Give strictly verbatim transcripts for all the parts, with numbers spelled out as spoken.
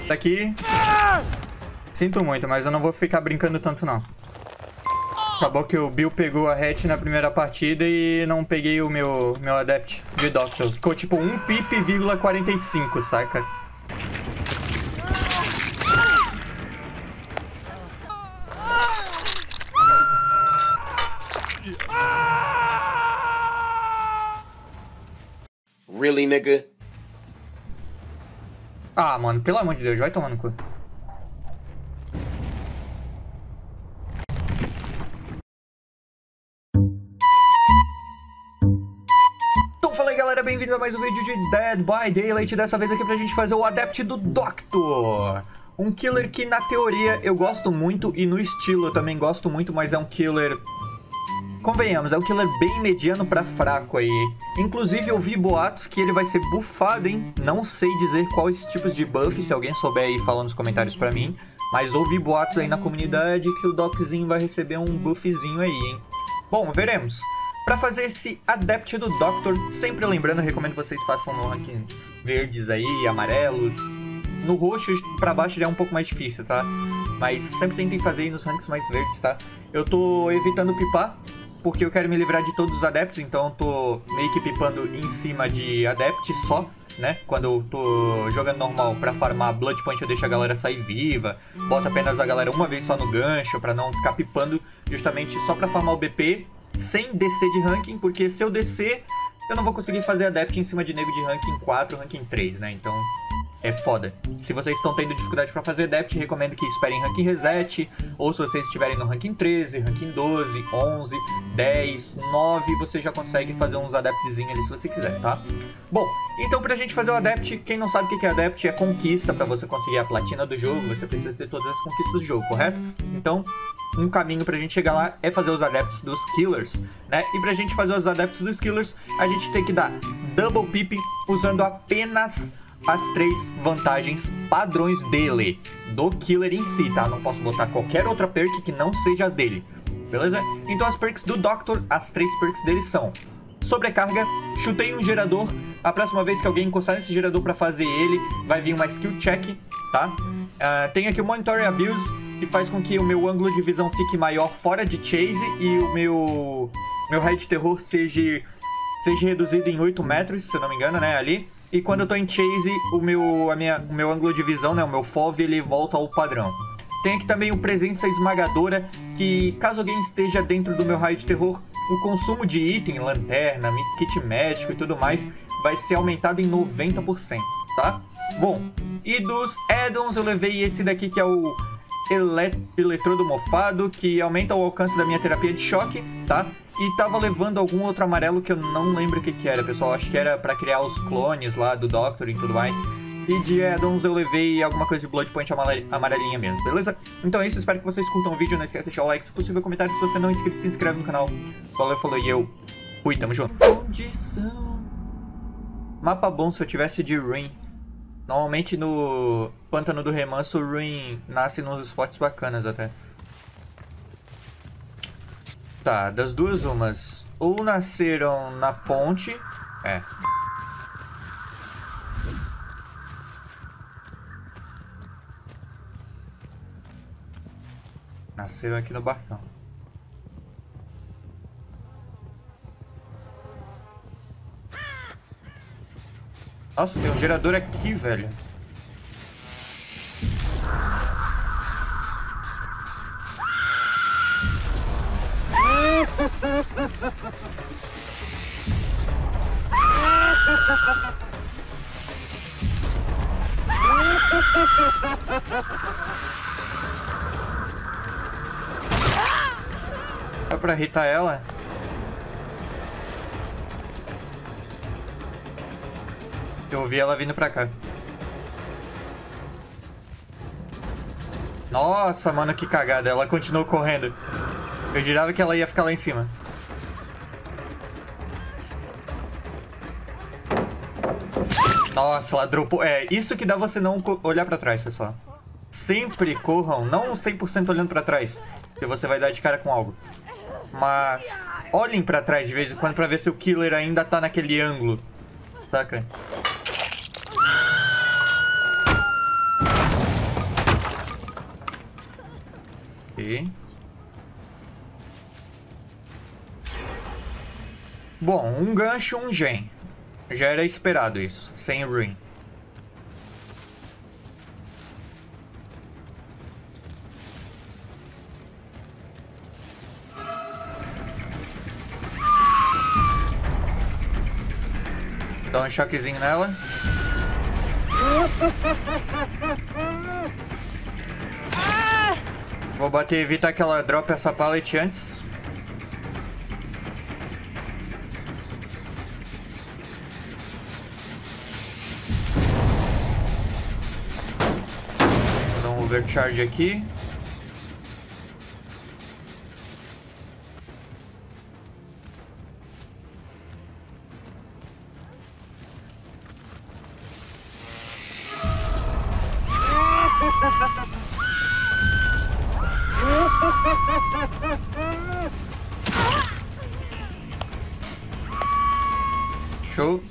Daqui. Sinto muito, mas eu não vou ficar brincando tanto, não. Acabou que o Bill pegou a hatch na primeira partida e não peguei o meu, meu Adept de Doctor. Ficou tipo um pip, vírgula quarenta e cinco, saca? Really, nigga? Ah, mano, pelo amor de Deus, vai tomar no cu. Então fala aí, galera, bem-vindo a mais um vídeo de Dead by Daylight. Dessa vez aqui pra gente fazer o Adept do Doctor. Um killer que na teoria eu gosto muito e no estilo eu também gosto muito, mas é um killer... Convenhamos, é um killer bem mediano pra fraco aí. Inclusive eu vi boatos que ele vai ser buffado, hein? Não sei dizer quais tipos de buff, se alguém souber aí fala nos comentários pra mim. Mas ouvi boatos aí na comunidade que o Doczinho vai receber um buffzinho aí, hein? Bom, veremos. Pra fazer esse Adept do Doctor, sempre lembrando, eu recomendo que vocês façam no rankings verdes aí, amarelos. No roxo pra baixo já é um pouco mais difícil, tá? Mas sempre tentem fazer aí nos ranks mais verdes, tá? Eu tô evitando pipar, porque eu quero me livrar de todos os adeptos, então eu tô meio que pipando em cima de adept só, né? Quando eu tô jogando normal pra farmar Blood Point eu deixo a galera sair viva, boto apenas a galera uma vez só no gancho, pra não ficar pipando justamente só pra farmar o B P, sem descer de ranking, porque se eu descer, eu não vou conseguir fazer adept em cima de nego de ranking quatro, ranking três, né? Então... é foda. Se vocês estão tendo dificuldade pra fazer Adept, recomendo que esperem ranking reset. Ou se vocês estiverem no ranking treze, ranking doze, onze, dez, nove, você já consegue fazer uns Adeptzinhos ali se você quiser, tá? Bom, então pra gente fazer o Adept, quem não sabe o que é Adept, é conquista. Pra você conseguir a platina do jogo, você precisa ter todas as conquistas do jogo, correto? Então, um caminho pra gente chegar lá é fazer os Adepts dos Killers, né? E pra gente fazer os Adepts dos Killers, a gente tem que dar Double Pip usando apenas... as três vantagens padrões dele, do killer em si, tá? Não posso botar qualquer outra perk que não seja dele, beleza? Então as perks do Doctor, as três perks dele são sobrecarga, chutei um gerador, a próxima vez que alguém encostar nesse gerador pra fazer ele, vai vir uma skill check, tá? Uh, tem aqui o Monitory Abuse, que faz com que o meu ângulo de visão fique maior fora de chase e o meu, meu raio de terror seja, seja reduzido em oito metros, se eu não me engano, né, ali. E quando eu tô em chase, o meu, a minha, o meu ângulo de visão, né, o meu F O V, ele volta ao padrão. Tem aqui também o Presença Esmagadora, que caso alguém esteja dentro do meu raio de terror, o consumo de item, lanterna, kit médico e tudo mais, vai ser aumentado em noventa por cento, tá? Bom, e dos add-ons eu levei esse daqui que é o Elet Eletrodo Mofado, que aumenta o alcance da minha terapia de choque, tá? E tava levando algum outro amarelo que eu não lembro o que que era, pessoal. Acho que era pra criar os clones lá do Doctor e tudo mais. E de add-ons eu levei alguma coisa de Blood Point amarelinha mesmo, beleza? Então é isso, espero que vocês curtam o vídeo. Não esqueça de deixar o like, se possível, comentário. Se você não é inscrito, se inscreve no canal. Valeu, falou e eu fui, tamo junto. Condição. Mapa bom se eu tivesse de Ruin. Normalmente no Pântano do Remanso, o Ruin nasce nos spots bacanas até. Tá, das duas umas. Ou nasceram na ponte. É. Nasceram aqui no barcão. Nossa, tem um gerador aqui, velho. Dá pra irritar ela? Eu ouvi ela vindo pra cá. Nossa, mano, que cagada. Ela continuou correndo. Eu jurava que ela ia ficar lá em cima. Nossa, ela dropou. É, isso que dá você não olhar pra trás, pessoal. Sempre corram, não cem por cento olhando pra trás, que você vai dar de cara com algo. Mas olhem pra trás de vez em quando pra ver se o killer ainda tá naquele ângulo. Saca? Ok. Bom, um gancho, um gen. Já era esperado isso, sem ruin. Dá um choquezinho nela. Vou bater e evitar que ela drope essa pallet antes. Vou dar um overcharge aqui. Show.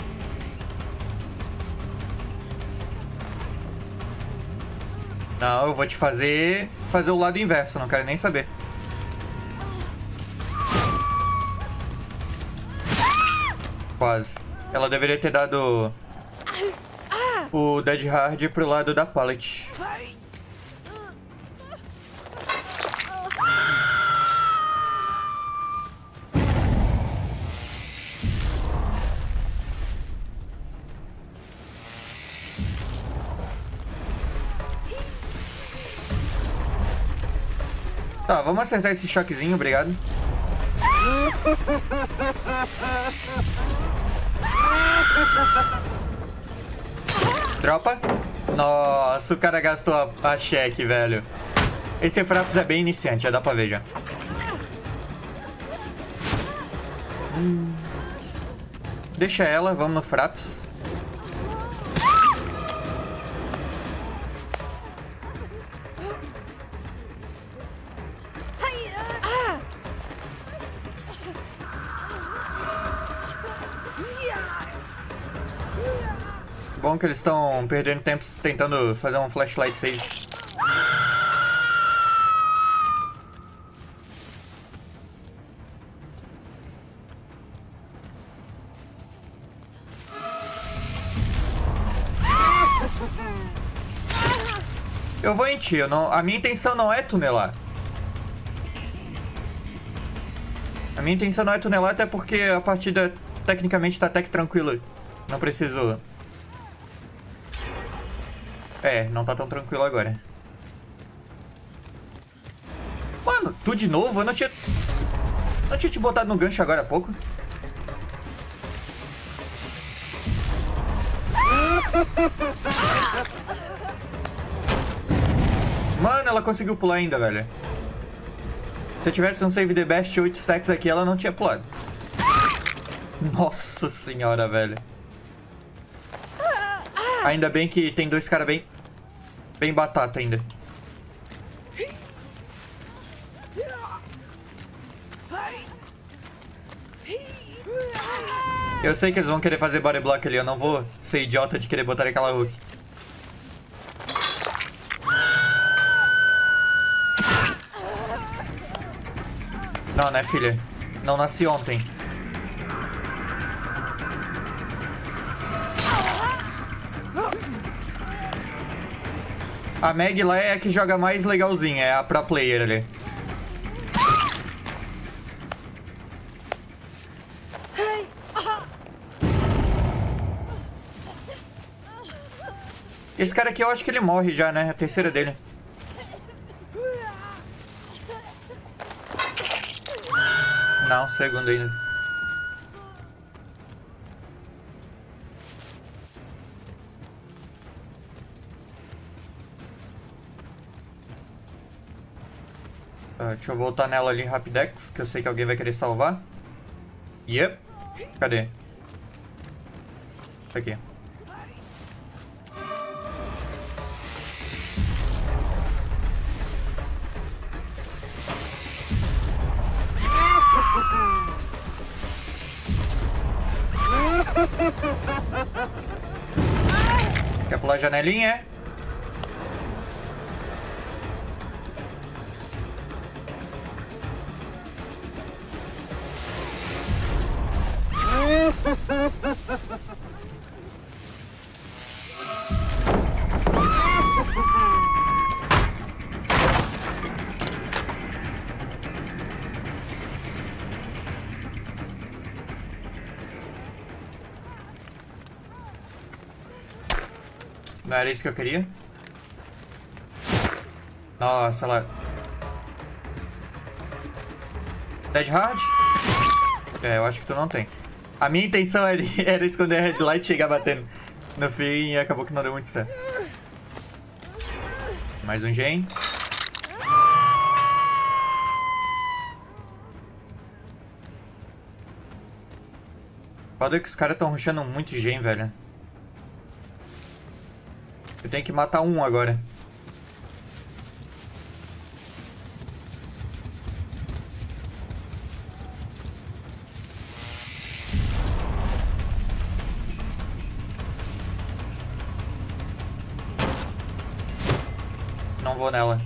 Não, eu vou te fazer fazer o lado inverso, não quero nem saber. Quase. Ela deveria ter dado o Dead Hard pro lado da pallet. Tá, vamos acertar esse choquezinho, obrigado. Dropa. Nossa, o cara gastou a, a cheque, velho. Esse Fraps é bem iniciante, já dá pra ver já. Hum. Deixa ela, vamos no Fraps. Bom que eles estão perdendo tempo tentando fazer um flashlight save. Eu vou em ti, eu não, a minha intenção não é tunelar. A minha intenção não é tunelar, até porque a partida tecnicamente tá até que tranquila. Não preciso... É, não tá tão tranquilo agora. Mano, tu de novo? Eu não tinha... Não tinha te botado no gancho agora há pouco? Mano, ela conseguiu pular ainda, velho. Se eu tivesse um save the best oito stacks aqui, ela não tinha pulado. Nossa senhora, velho. Ainda bem que tem dois caras bem... Bem batata ainda. Eu sei que eles vão querer fazer body block ali. Eu não vou ser idiota de querer botar aquela hook. Não, né, filha? Não nasci ontem. A Meg lá é a que joga mais legalzinha, é a pro player ali. Esse cara aqui eu acho que ele morre já, né? A terceira dele. Não, segundo ainda. Uh, deixa eu voltar nela ali rapidex, que eu sei que alguém vai querer salvar. Yep. Cadê? Aqui. Quer pular a janelinha? Não era isso que eu queria? Nossa, ela... Dead Hard? É, eu acho que tu não tem. A minha intenção ali era esconder a Headlight e chegar batendo no fim e acabou que não deu muito certo. Mais um gen. Foda que os caras estão rushando muito gen, velho. Eu tenho que matar um agora. Não vou nela.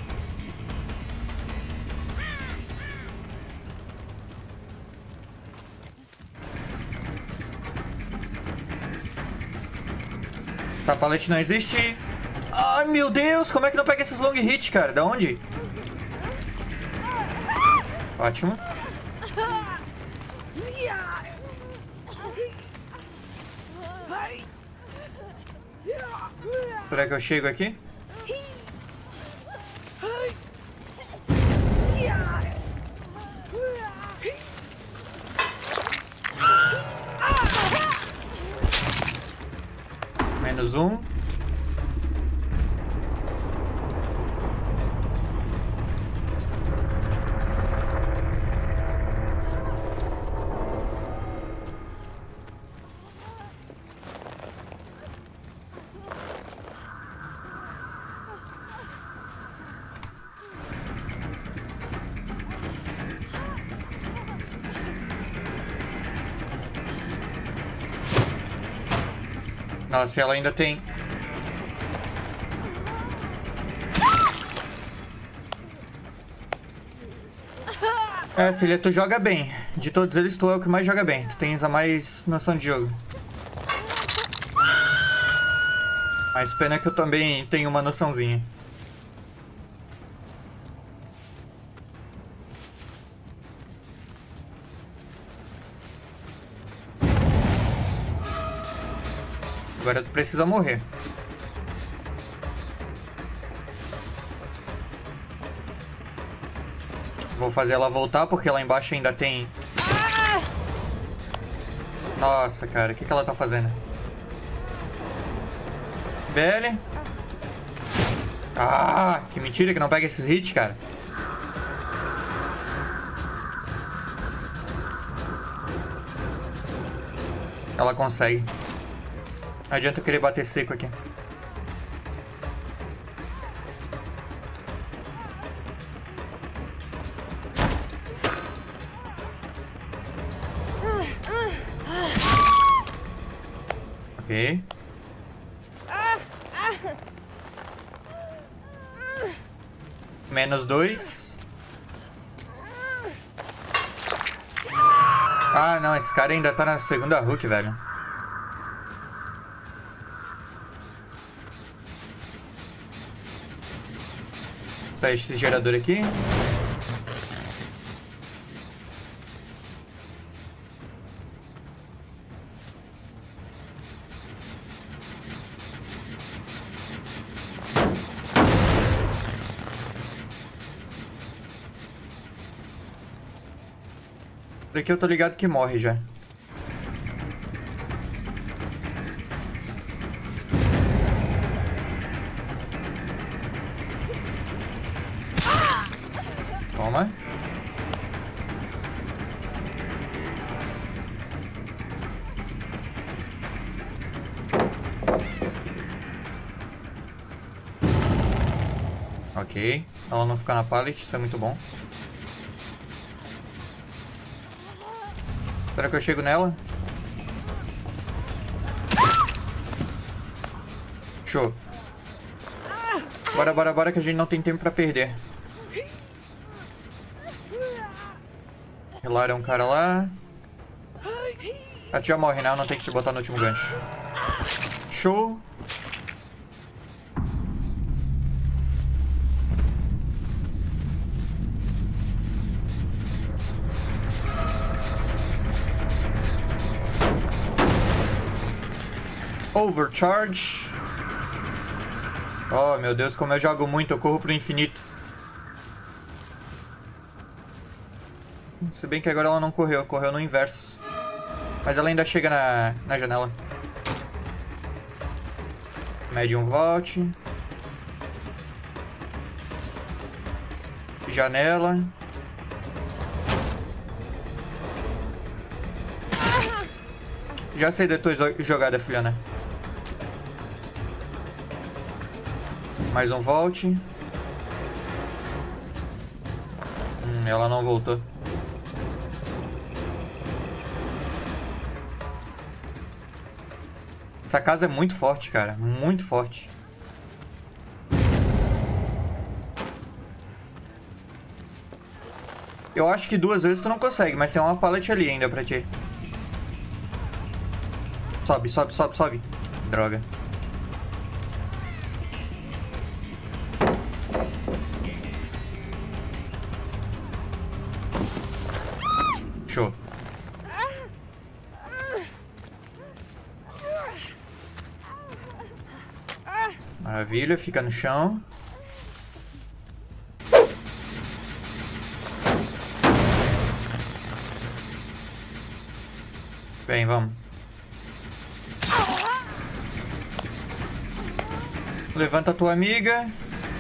Tá, palete não existe. Ai, meu Deus, como é que não pega esses long hits, cara? Da onde? Ótimo. Será que eu chego aqui? Menos um. Nossa, ela ainda tem... É, filha, tu joga bem. De todos eles, tu é o que mais joga bem. Tu tens a mais noção de jogo. Mas pena que eu também tenho uma noçãozinha. Agora tu precisa morrer. Vou fazer ela voltar porque lá embaixo ainda tem... Nossa, cara, o que, que ela tá fazendo? B L. Ah, que mentira que não pega esses hits, cara. Ela consegue. Não adianta eu querer bater seco aqui. Ok. Menos dois. Ah, não. Esse cara ainda tá na segunda hook, velho. Tá esse gerador aqui. Daqui eu tô ligado que morre já. Toma. Ok. Ela não ficar na pallet, isso é muito bom. Será que eu chego nela? Show. Bora, bora, bora que a gente não tem tempo pra perder. Relar é um cara lá. Ah, tu já morre, né? Eu não tem que te botar no último gancho. Show. Overcharge. Oh, meu Deus, como eu jogo muito, eu corro pro infinito. Se bem que agora ela não correu, correu no inverso. Mas ela ainda chega na, na janela. Medium Vault. Janela. Já sei da tua jogada, filhona. Mais um Vault. Hum, ela não voltou. Essa casa é muito forte, cara. Muito forte. Eu acho que duas vezes tu não consegue, mas tem uma pallet ali ainda pra ti. Sobe, sobe, sobe, sobe. Droga. Show. Maravilha, fica no chão. Bem, vamos. Levanta a tua amiga.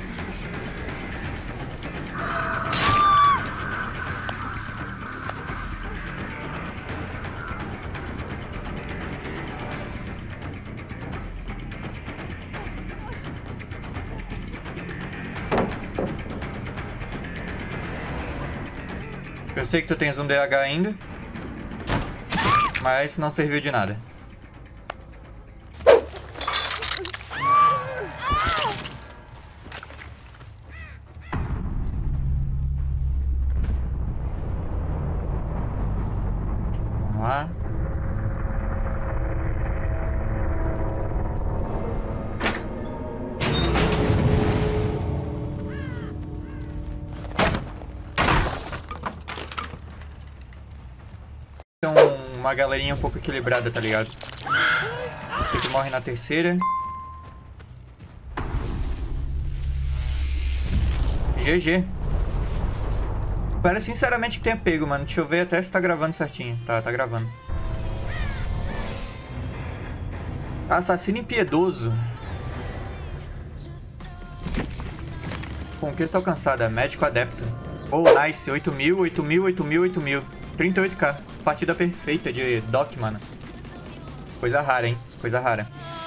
Eu sei que tu tens um D H ainda, mas não serviu de nada. Vamos lá. Uma galerinha um pouco equilibrada, tá ligado? Esse aqui morre na terceira. G G. Parece sinceramente que tenha pego, mano. Deixa eu ver até se tá gravando certinho. Tá, tá gravando. Assassino impiedoso. Conquista alcançada. Médico adepto. Oh, nice. oito mil, oito mil, oito mil, oito mil. trinta e oito k. Partida perfeita de Doc, mano. Coisa rara, hein? Coisa rara.